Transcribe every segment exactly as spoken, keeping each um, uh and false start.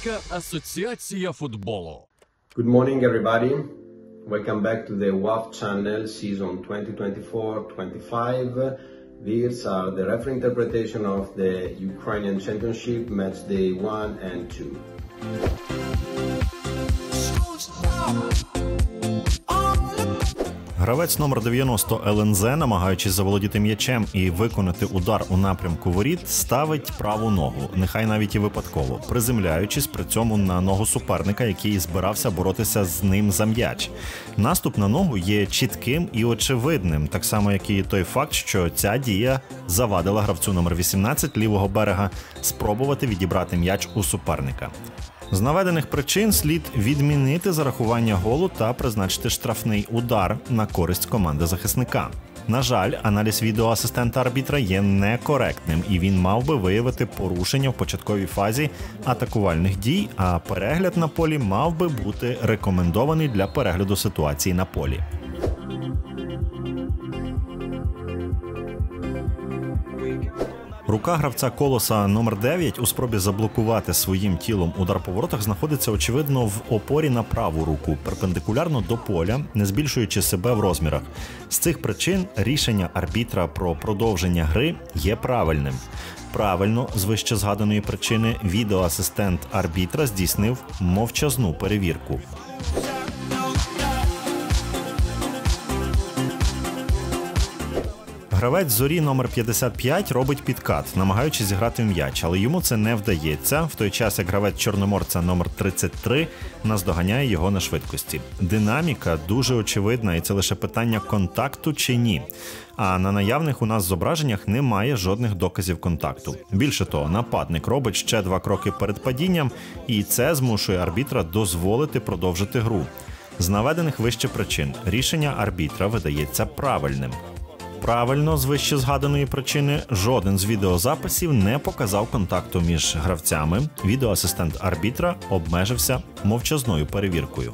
Українська асоціація футболу. Good morning, everybody. Welcome back to the W A F channel, season twenty twenty-four twenty-five. These are the referee interpretation of the Ukrainian Championship, match day one and two. Гравець номер дев'яносто ел ен зет, намагаючись заволодіти м'ячем і виконати удар у напрямку воріт, ставить праву ногу, нехай навіть і випадково, приземляючись при цьому на ногу суперника, який збирався боротися з ним за м'яч. Наступ на ногу є чітким і очевидним, так само, як і той факт, що ця дія завадила гравцю номер вісімнадцять лівого берега спробувати відібрати м'яч у суперника. З наведених причин слід відмінити зарахування голу та призначити штрафний удар на користь команди захисника. На жаль, аналіз відео асистента арбітра є некоректним, і він мав би виявити порушення в початковій фазі атакувальних дій, а перегляд на полі мав би бути рекомендований для перегляду ситуації на полі. Рука гравця Колоса номер дев'ять у спробі заблокувати своїм тілом удар по воротах знаходиться, очевидно, в опорі на праву руку, перпендикулярно до поля, не збільшуючи себе в розмірах. З цих причин рішення арбітра про продовження гри є правильним. Правильно, з вище згаданої причини, відеоасистент арбітра здійснив мовчазну перевірку. Гравець «Зорі» номер п'ятдесят п'ять робить підкат, намагаючись зіграти в м'яч, але йому це не вдається, в той час як гравець «Чорноморця» номер тридцять три наздоганяє його на швидкості. Динаміка дуже очевидна, і це лише питання контакту чи ні. А на наявних у нас зображеннях немає жодних доказів контакту. Більше того, нападник робить ще два кроки перед падінням, і це змушує арбітра дозволити продовжити гру. З наведених вище причин рішення арбітра видається правильним. Правильно, з вище згаданої причини, жоден з відеозаписів не показав контакту між гравцями. Відеоасистент арбітра обмежився мовчазною перевіркою.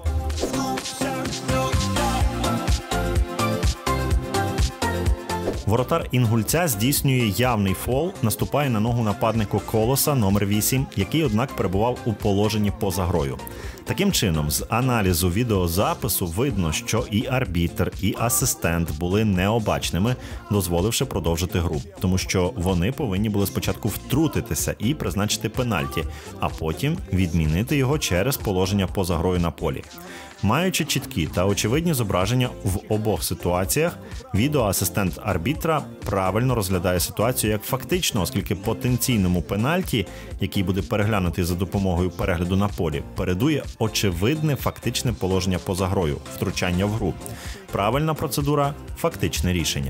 Воротар Інгульця здійснює явний фол, наступає на ногу нападнику Колоса номер вісім, який, однак, перебував у положенні поза грою. Таким чином, з аналізу відеозапису видно, що і арбітр, і асистент були необачними, дозволивши продовжити гру, тому що вони повинні були спочатку втрутитися і призначити пенальті, а потім відмінити його через положення поза грою на полі. Маючи чіткі та очевидні зображення в обох ситуаціях, відеоасистент арбітра правильно розглядає ситуацію як фактично, оскільки потенційному пенальті, який буде переглянутий за допомогою перегляду на полі, передує очевидне фактичне положення поза грою, втручання в гру. Правильна процедура – фактичне рішення.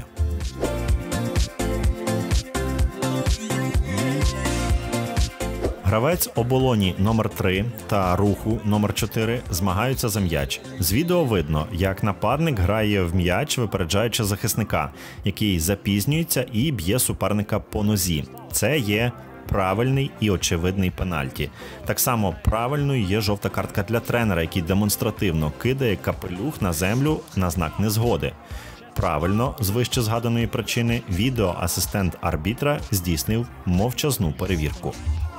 Гравець Оболоні номер три та Руху номер чотири змагаються за м'яч. З відео видно, як нападник грає в м'яч, випереджаючи захисника, який запізнюється і б'є суперника по нозі. Це є правильний і очевидний пенальті. Так само правильною є жовта картка для тренера, який демонстративно кидає капелюх на землю на знак незгоди. Правильно, з вище згаданої причини, відеоасистент арбітра здійснив мовчазну перевірку.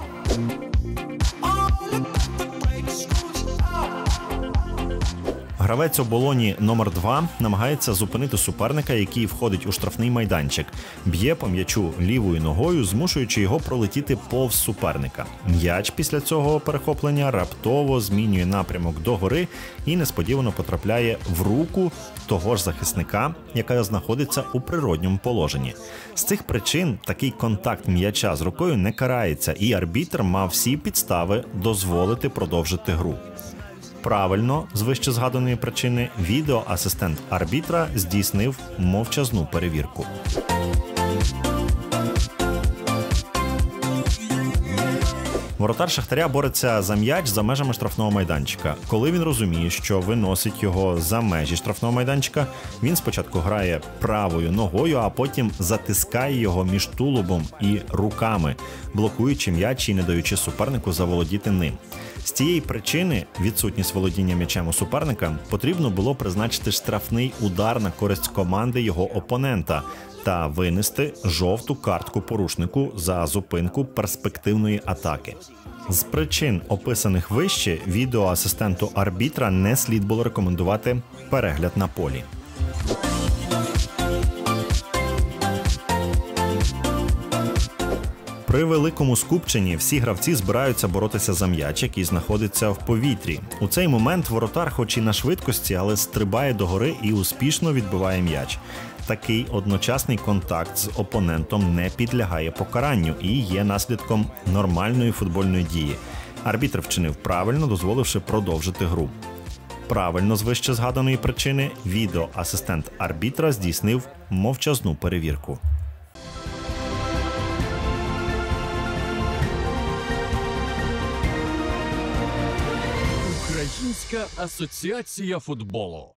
Гравець Оболоні номер два намагається зупинити суперника, який входить у штрафний майданчик. Б'є по м'ячу лівою ногою, змушуючи його пролетіти повз суперника. М'яч після цього перехоплення раптово змінює напрямок догори і несподівано потрапляє в руку того ж захисника, яка знаходиться у природньому положенні. З цих причин такий контакт м'яча з рукою не карається, і арбітр мав всі підстави дозволити продовжити гру. Правильно, з вище згаданої причини, відеоасистент арбітра здійснив мовчазну перевірку. Воротар Шахтаря бореться за м'яч за межами штрафного майданчика. Коли він розуміє, що виносить його за межі штрафного майданчика, він спочатку грає правою ногою, а потім затискає його між тулубом і руками, блокуючи м'яч і не даючи супернику заволодіти ним. З цієї причини відсутність володіння м'ячем у суперника потрібно було призначити штрафний удар на користь команди його опонента та винести жовту картку порушнику за зупинку перспективної атаки. З причин, описаних вище, відеоасистенту арбітра не слід було рекомендувати перегляд на полі. При великому скупченні всі гравці збираються боротися за м'яч, який знаходиться в повітрі. У цей момент воротар, хоч і на швидкості, але стрибає догори і успішно відбиває м'яч. Такий одночасний контакт з опонентом не підлягає покаранню і є наслідком нормальної футбольної дії. Арбітр вчинив правильно, дозволивши продовжити гру. Правильно з вище згаданої причини відеоасистент арбітра здійснив мовчазну перевірку. Українська асоціація футболу.